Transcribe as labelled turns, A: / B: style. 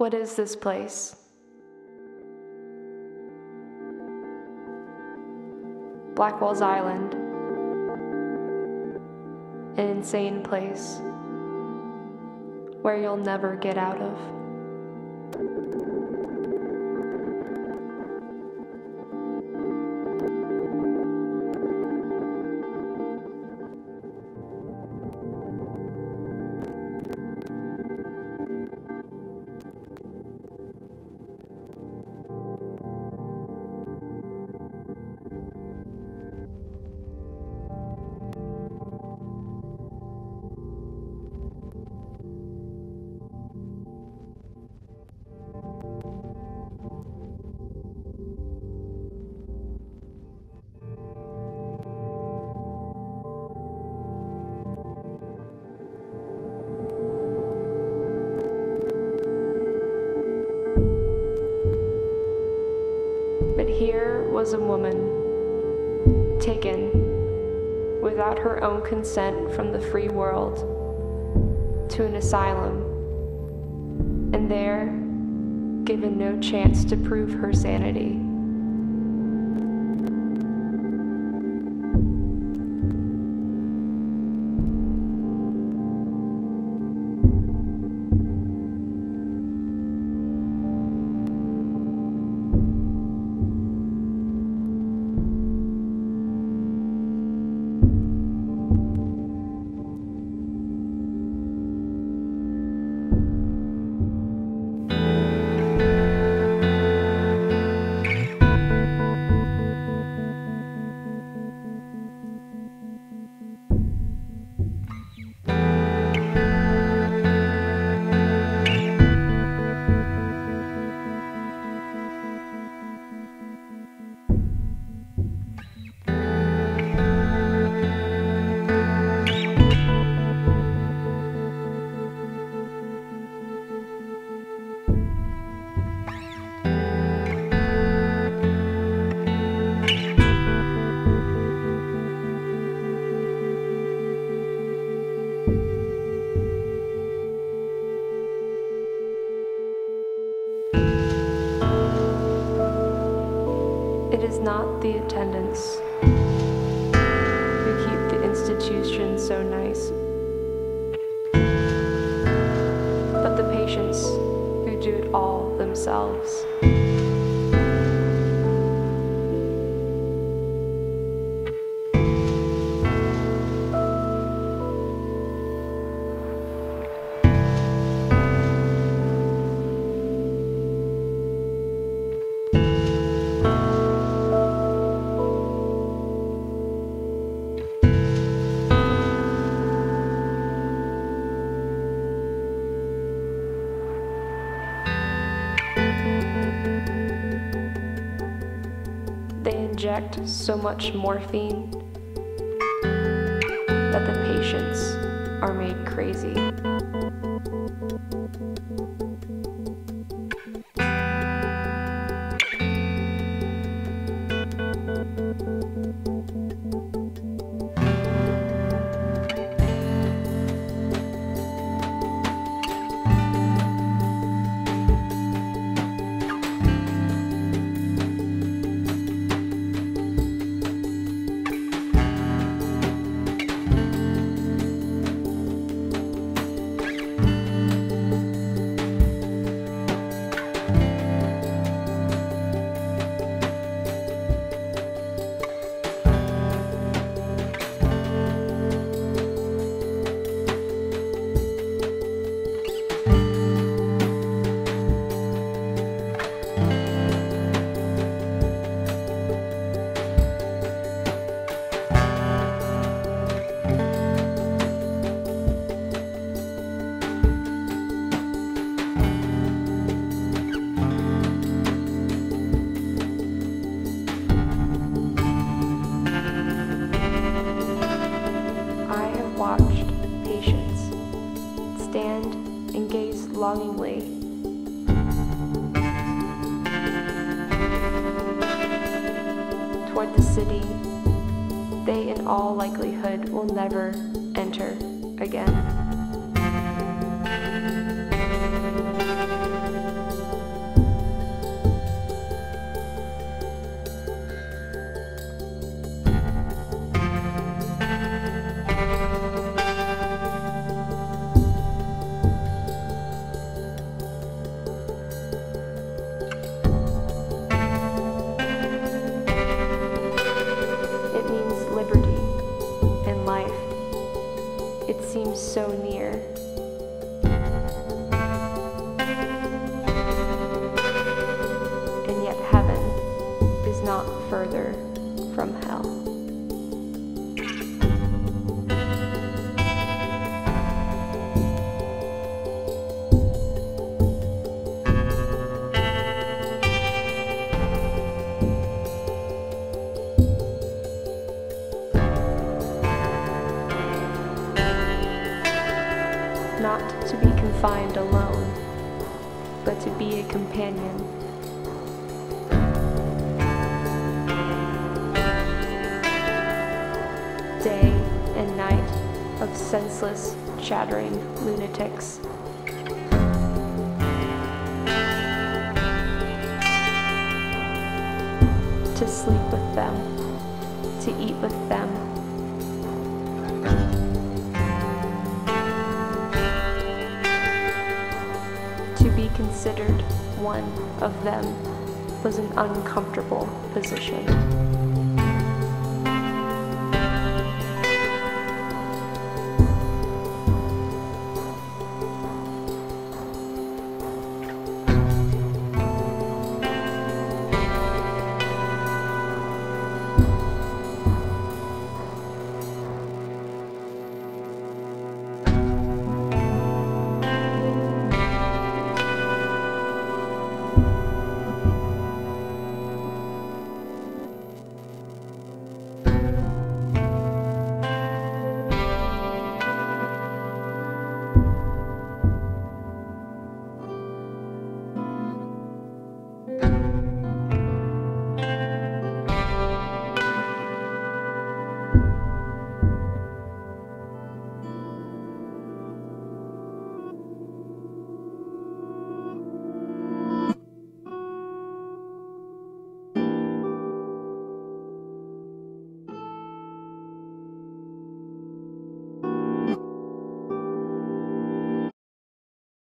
A: What is this place? Blackwell's Island. An insane place where you'll never get out of. But here was a woman taken without her own consent from the free world to an asylum, and there given no chance to prove her sanity. It is not the attendants who keep the institution so nice, but the patients who do it all themselves. They inject so much morphine that the patients are made crazy. Stand and gaze longingly toward the city they in all likelihood will never enter again. to be a companion. Day and night of senseless, chattering lunatics. To sleep with them, to eat with them, to be considered one of them was an uncomfortable position.